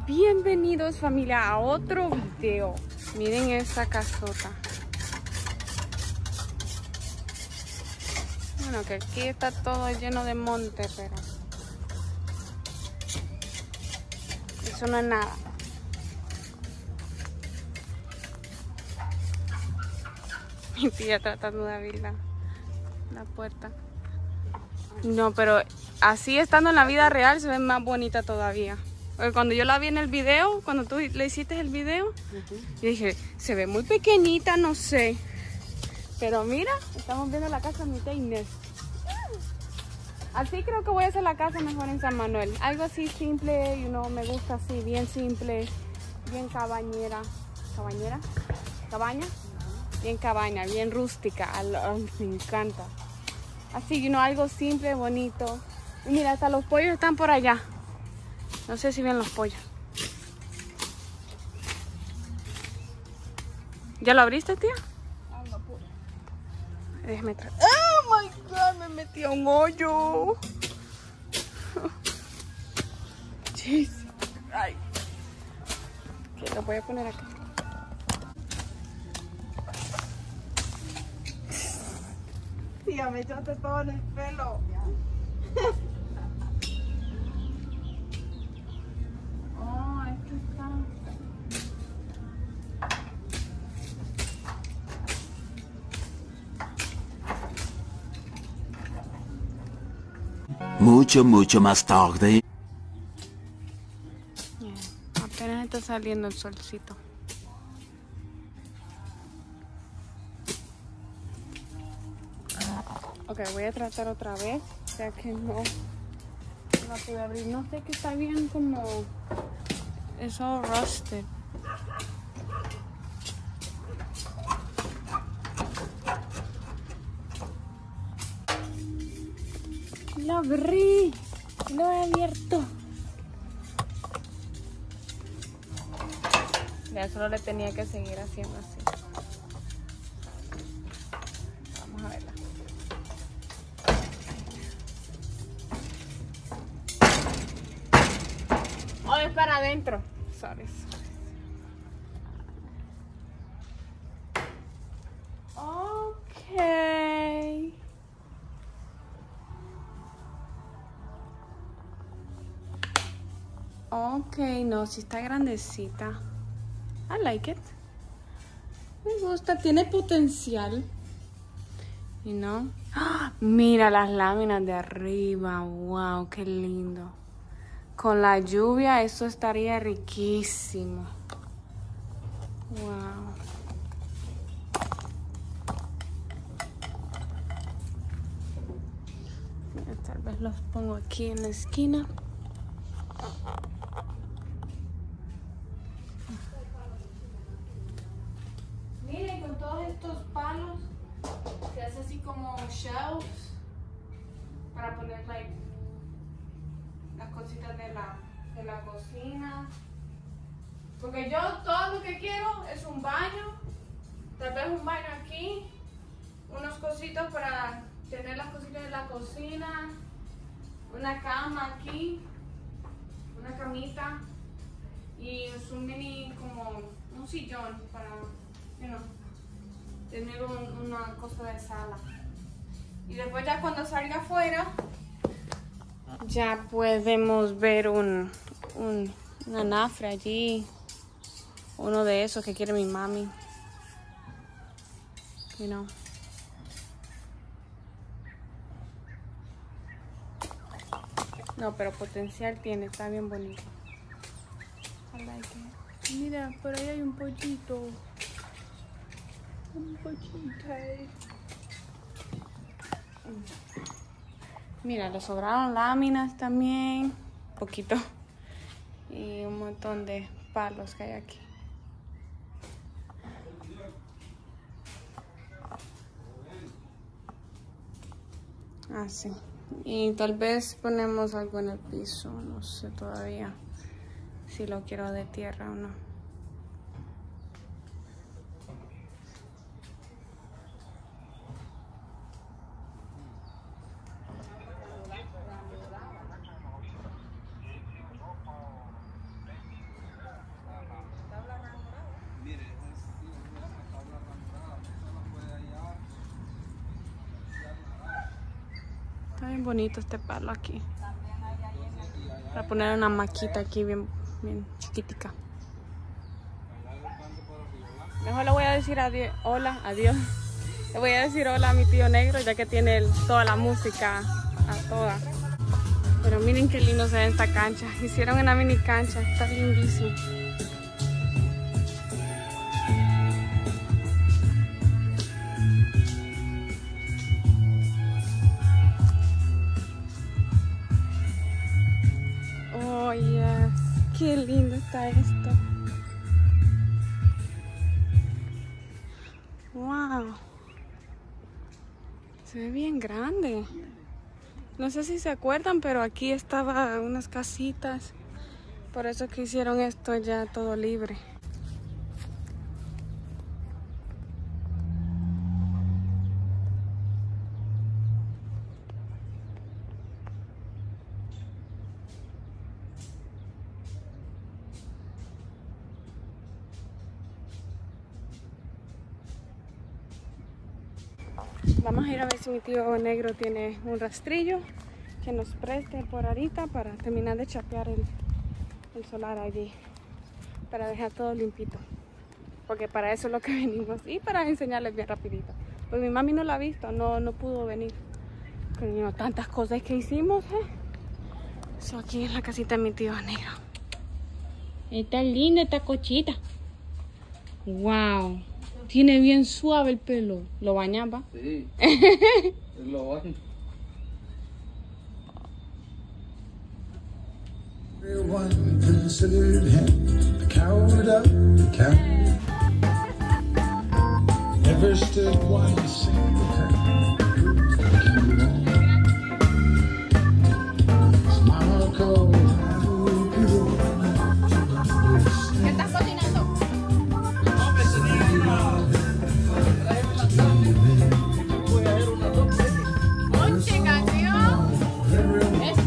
Bienvenidos familia a otro video. Miren esta casota. Bueno, que aquí está todo lleno de monte, pero eso no es nada. Mi tía tratando de abrir la puerta. No, pero así estando en la vida real se ve más bonita todavía. Porque cuando yo la vi en el video, cuando tú le hiciste el video, yo dije, se ve muy pequeñita, no sé. Pero mira, estamos viendo la casa de mi tía Inés. Así creo que voy a hacer la casa mejor en San Manuel. Algo así simple, me gusta así, bien simple, bien cabañera. ¿Cabañera? ¿Cabaña? Bien cabaña, bien rústica. Me encanta. Así, algo simple, bonito. Y mira, hasta los pollos están por allá. No sé si ven los pollos. ¿Ya lo abriste, tía? No pude. Déjame traer. ¡Oh, my God! Me metí a un hoyo. Jeez. Ay. Ok, lo voy a poner acá. Tía, me echaste todo en el pelo. Oh, aquí está. Mucho más tarde. Apenas está saliendo el solcito. Ok, voy a tratar otra vez, ya que no la pude abrir. No sé, que está bien como... Es all rusted. Lo abrí. Lo he abierto. Ya solo le tenía que seguir haciendo así. Vamos a verla. Oh, es para adentro. Sorry. Ok. Ok, no, sí está grandecita. I like it. Me gusta, tiene potencial. ¡Ah! Mira las láminas de arriba. Wow, qué lindo. Con la lluvia eso estaría riquísimo. Wow. Tal vez los pongo aquí en la esquina. Miren, con todos estos palos se hace así como shelves para poner las cositas de la cocina. Porque yo todo lo que quiero es un baño, tal vez un baño aquí, unos cositos para tener las cositas de la cocina, una cama aquí, una camita y es un mini como un sillón para tener una cosa de sala. Y después ya cuando salga afuera ya podemos ver una anafre allí, uno de esos que quiere mi mami. No, pero potencial tiene, está bien bonito. I like it. Mira, por ahí hay un pollito. Un pollito ahí. Mira, le sobraron láminas también. Poquito. Y un montón de palos que hay aquí. Así. Y tal vez ponemos algo en el piso. No sé todavía si lo quiero de tierra o no. bien bonito este palo aquí. Para poner una maquita aquí bien chiquitica. Mejor le voy a decir adiós, hola, adiós. Le voy a decir hola a mi tío negro, ya que tiene toda la música a toda. Pero miren qué lindo se ve esta cancha. Hicieron una mini cancha, está lindísimo. Oh, yes. Qué lindo está esto. Wow. Se ve bien grande. No sé si se acuerdan, pero aquí estaban unas casitas. Por eso que hicieron esto ya todo libre. Vamos a ir a ver si mi tío negro tiene un rastrillo que nos preste por ahorita para terminar de chapear el solar allí, para dejar todo limpito, porque para eso es lo que venimos y para enseñarles bien rapidito. Pues mi mami no la ha visto, no pudo venir. Pero tantas cosas que hicimos, Eso aquí es la casita de mi tío negro. Está linda esta cochita. Wow. Tiene bien suave el pelo. ¿Lo bañaba? Sí. Lo baño. Everyone considered him the coward of the camp. Never stood one single time. Mama called. ¿Qué estás cocinando? Monche, canción. Es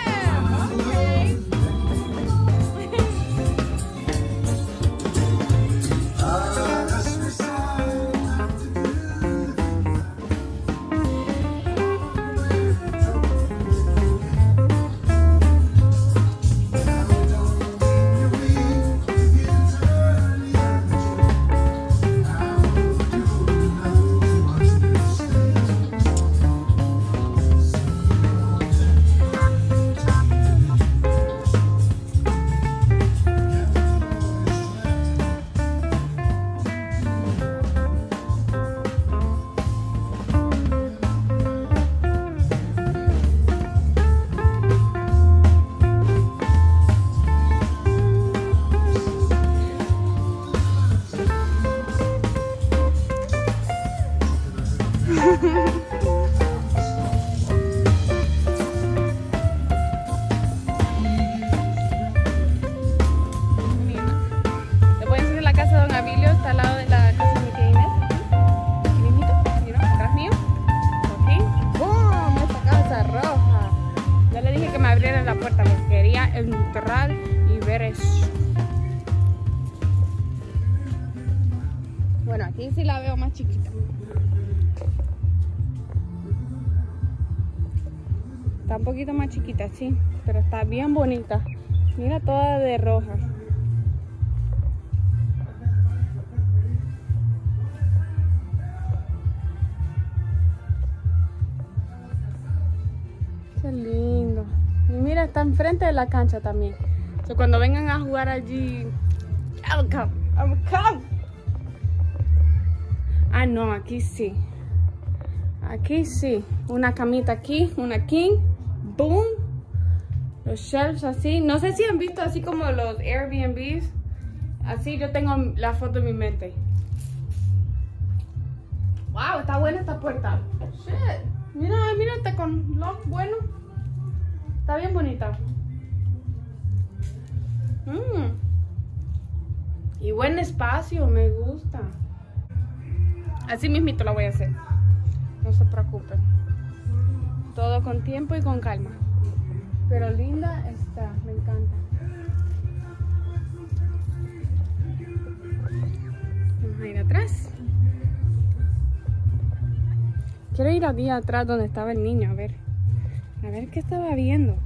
Les voy a enseñar la casa de Don Abilio, está al lado de la casa de mi tía Inés. Aquí, atrás mío. Aquí. ¡Bum! Esta casa roja. Ya le dije que me abriera la puerta porque quería entrar y ver eso. Bueno, aquí sí la veo más chiquita. Está un poquito más chiquita, sí, pero está bien bonita. Mira, toda de roja. Qué lindo. Y mira, está enfrente de la cancha también. O sea, cuando vengan a jugar allí, I'll come. Ah, no, aquí sí. Aquí sí. Una camita aquí, una king. Boom. Los shelves así. No sé si han visto así como los Airbnbs. Así yo tengo la foto en mi mente. Wow, está buena esta puerta. Shit. Mira, está con lock bueno. Está bien bonita. Y buen espacio, me gusta. Así mismito la voy a hacer. No se preocupen. Todo con tiempo y con calma. Pero linda está, me encanta. Vamos a ir atrás. Quiero ir aquí atrás donde estaba el niño, a ver. A ver qué estaba viendo.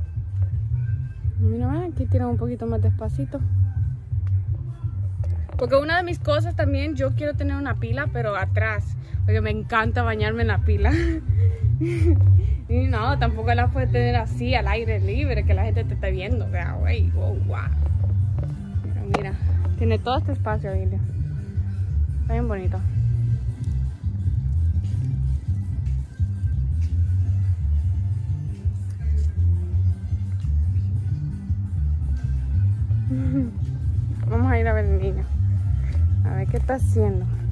Mira, aquí tiran un poquito más despacito. Porque una de mis cosas también, yo quiero tener una pila, pero atrás. Porque me encanta bañarme en la pila. Y no, tampoco la puedes tener así, al aire libre, que la gente te esté viendo. Vea, güey, wow. Pero mira, tiene todo este espacio, Biblia. Está bien bonito. Vamos a ir a ver el niño. A ver qué está haciendo.